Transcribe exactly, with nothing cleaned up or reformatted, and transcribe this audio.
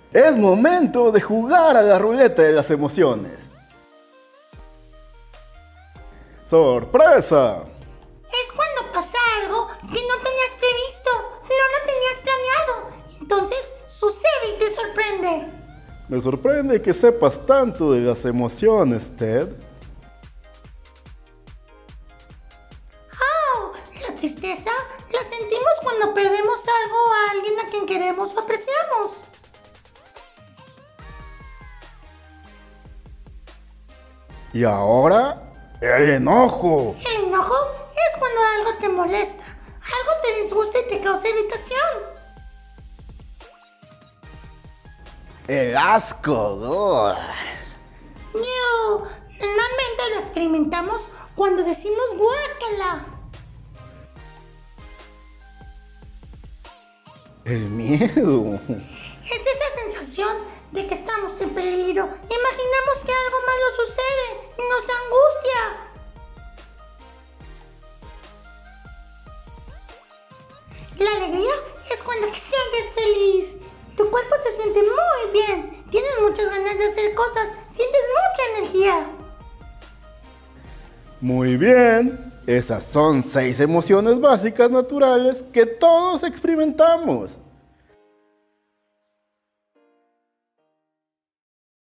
Es momento de jugar a la ruleta de las emociones. ¡Sorpresa! Es cuando pasa algo que no tenías previsto, no lo tenías planeado. Entonces sucede y te sorprende. Me sorprende que sepas tanto de las emociones, Ted. Oh, la tristeza la sentimos cuando perdemos algo o a alguien a quien queremos o apreciamos. Y ahora, el enojo. El enojo es cuando algo te molesta, algo te disgusta y te causa irritación. El asco. ugh. New. Normalmente lo experimentamos cuando decimos guácala. El miedo. Es esa sensación de que estamos en peligro. Imaginamos que algo malo sucede y nos angustia. La alegría es cuando te sientes feliz. Tu cuerpo se siente muy bien. Tienes muchas ganas de hacer cosas. Sientes mucha energía. Muy bien. Esas son seis emociones básicas naturales que todos experimentamos.